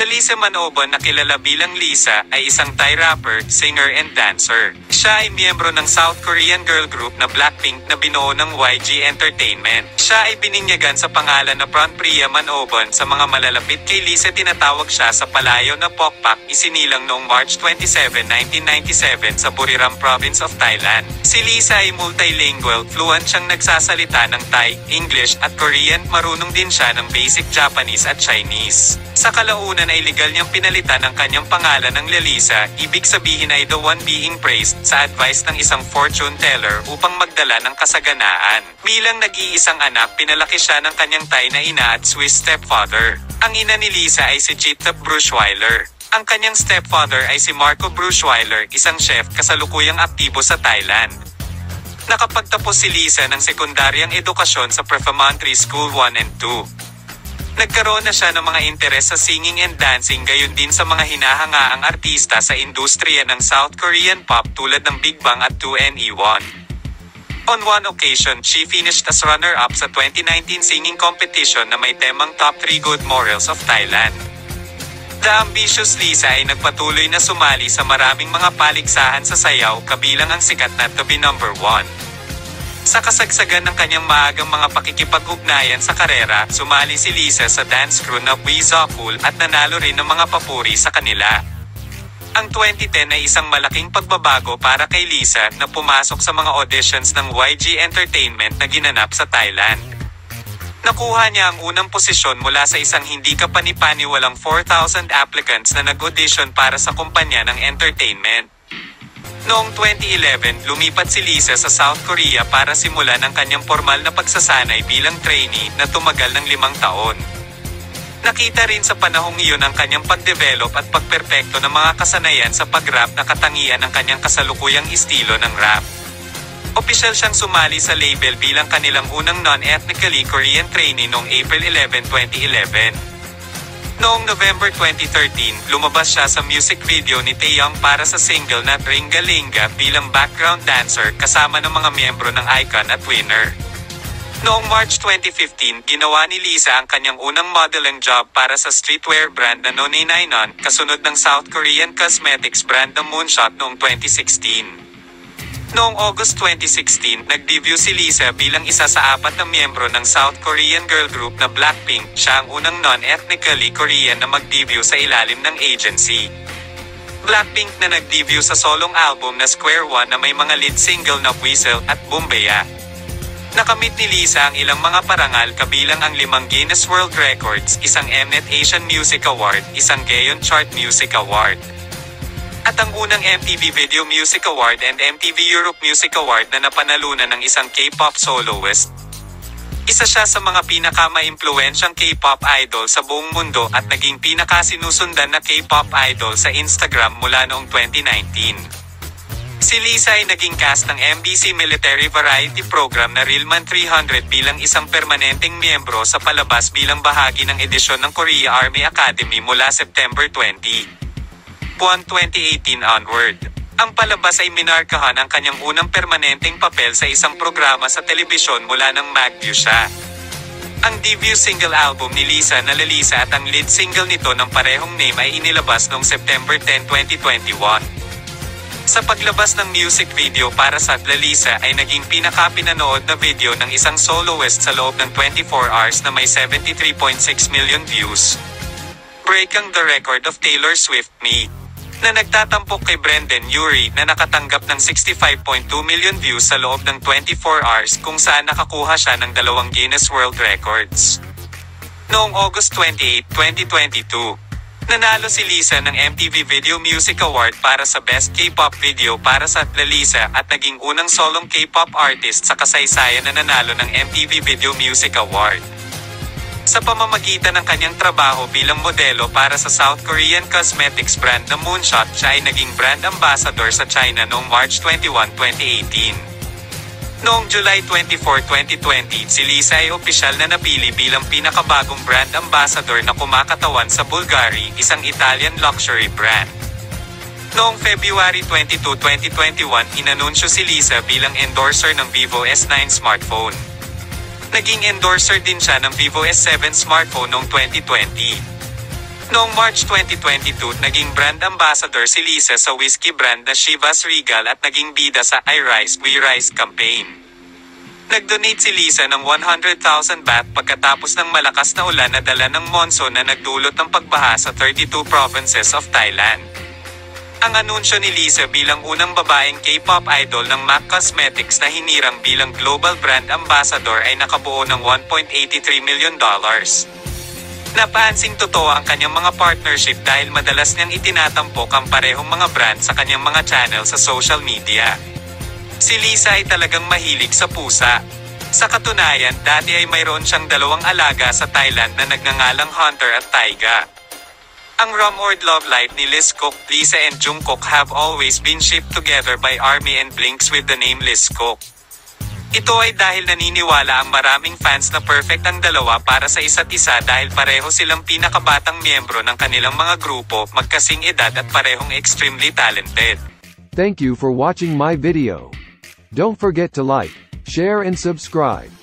Lalisa Manobal na kilala bilang Lisa ay isang Thai rapper, singer and dancer. Siya ay miyembro ng South Korean girl group na Blackpink na binuo ng YG Entertainment. Siya ay bininyagan sa pangalan na Priya Manobal sa mga malalapit kay Lisa. Tinatawag siya sa palayaw na Pokpak. Isinilang noong March 27, 1997 sa Buriram Province of Thailand. Si Lisa ay multilingual, fluent siyang nagsasalita ng Thai, English at Korean. Marunong din siya ng basic Japanese at Chinese. Sa kalaunan ay legal niyang pinalitan ang kanyang pangalan ng Lalisa, ibig sabihin ay the one being praised, sa advice ng isang fortune teller upang magdala ng kasaganaan. Bilang nag-iisang anak, pinalaki siya ng kanyang Thai na ina at Swiss stepfather. Ang ina ni Lisa ay si Chitap Bruchweiler. Ang kanyang stepfather ay si Marco Bruchweiler, isang chef kasalukuyang aktibo sa Thailand. Nakapagtapos si Lisa ng sekundaryang edukasyon sa Preparatory School 1 and 2. Nagkaroon na siya ng mga interes sa singing and dancing, gayon din sa mga hinahangaang artista sa industriya ng South Korean pop tulad ng Big Bang at 2NE1. On one occasion, she finished as runner-up sa 2019 singing competition na may temang Top 3 Good Morals of Thailand. The ambitious Lisa ay nagpatuloy na sumali sa maraming mga paligsahan sa sayaw, kabilang ang sikat na To Be Number 1. Sa kasagsagan ng kanyang maagang mga pakikipag-ugnayan sa karera, sumali si Lisa sa dance crew na Weezakul at nanalo rin ng mga papuri sa kanila. Ang 2010 ay isang malaking pagbabago para kay Lisa na pumasok sa mga auditions ng YG Entertainment na ginanap sa Thailand. Nakuha niya ang unang posisyon mula sa isang hindi kapani-paniwalang 4,000 applicants na nag-audition para sa kumpanya ng entertainment. Noong 2011, lumipat si Lisa sa South Korea para simulan ang kanyang formal na pagsasanay bilang trainee na tumagal ng 5 taon. Nakita rin sa panahong iyon ang kanyang pagdevelop at pagperpekto ng mga kasanayan sa pag-rap na katangian ng kanyang kasalukuyang estilo ng rap. Opisyal siyang sumali sa label bilang kanilang unang non-ethnically Korean trainee noong April 11, 2011. Noong November 2013, lumabas siya sa music video ni Taeyong para sa single na Ringa Linga bilang background dancer kasama ng mga miyembro ng Icon at Winner. Noong March 2015, ginawa ni Lisa ang kanyang unang modeling job para sa streetwear brand na Nonay Nainon, kasunod ng South Korean cosmetics brand na Moonshot noong 2016. Noong August 2016, nag-debut si Lisa bilang isa sa 4 na miyembro ng South Korean girl group na Blackpink. Siya ang unang non-ethnically Korean na mag-debut sa ilalim ng agency. Blackpink na nag-debut sa solong album na Square One na may mga lead single na Whistle at Bumbaya. Nakamit ni Lisa ang ilang mga parangal, kabilang ang 5 Guinness World Records, isang Mnet Asian Music Award, isang Gaon Chart Music Award, at ang unang MTV Video Music Award and MTV Europe Music Award na napanalunan ng isang K-pop soloist. Isa siya sa mga pinaka-maimpluwensyang K-pop idol sa buong mundo at naging pinakasinusundan na K-pop idol sa Instagram mula noong 2019. Si Lisa ay naging cast ng MBC Military Variety Program na Realman 300 bilang isang permanenteng miyembro sa palabas bilang bahagi ng edisyon ng Korea Army Academy mula September 2018 onward. Ang palabas ay minarkahan ang kanyang unang permanenteng papel sa isang programa sa telebisyon mula nang mag-debut siya. Ang debut single album ni Lisa na Lalisa at ang lead single nito ng parehong name ay inilabas noong September 10, 2021. Sa paglabas ng music video para sa Lalisa ay naging pinaka-pinanood na video ng isang soloist sa loob ng 24 hours na may 73.6 million views. Breaking the record of Taylor Swift na nagtatampok kay Brendan Urie na nakatanggap ng 65.2 million views sa loob ng 24 hours, kung saan nakakuha siya ng 2 Guinness World Records. Noong August 28, 2022, nanalo si Lisa ng MTV Video Music Award para sa Best K-pop Video para sa Lalisa at naging unang solong K-pop artist sa kasaysayan na nanalo ng MTV Video Music Award. Sa pamamagitan ng kanyang trabaho bilang modelo para sa South Korean cosmetics brand na Moonshot, siya ay naging brand ambassador sa China noong March 21, 2018. Noong July 24, 2020, si Lisa ay opisyal na napili bilang pinakabagong brand ambassador na kumakatawan sa Bulgari, isang Italian luxury brand. Noong February 22, 2021, inanunsyo si Lisa bilang endorser ng Vivo S9 smartphone. Naging endorser din siya ng Vivo S7 smartphone noong 2020. Noong March 2022, naging brand ambassador si Lisa sa whiskey brand na Chivas Regal at naging bida sa I Rise, We Rise campaign. Nag-donate si Lisa ng 100,000 baht pagkatapos ng malakas na ulan na dala ng monsoon na nagdulot ng pagbaha sa 32 provinces of Thailand. Ang anunsyo ni Lisa bilang unang babaeng K-pop idol ng MAC Cosmetics na hinirang bilang global brand ambassador ay nakabuo ng $1.83 million. Napansing totoo ang kanyang mga partnership dahil madalas niyang itinatampok ang parehong mga brand sa kanyang mga channel sa social media. Si Lisa ay talagang mahilig sa pusa. Sa katunayan, dati ay mayroon siyang 2 alaga sa Thailand na nagngangalang Hunter at Taiga. Ang rumored love life ni Lisa and Jungkook have always been shipped together by ARMY and Blinks with the name Liskook. Ito ay dahil naniniwala ang maraming fans na perfect ang dalawa para sa isa't isa dahil pareho silang pinakabatang miyembro ng kanilang mga grupo, magkasing edad at parehong extremely talented. Thank you for watching my video. Don't forget to like, share and subscribe.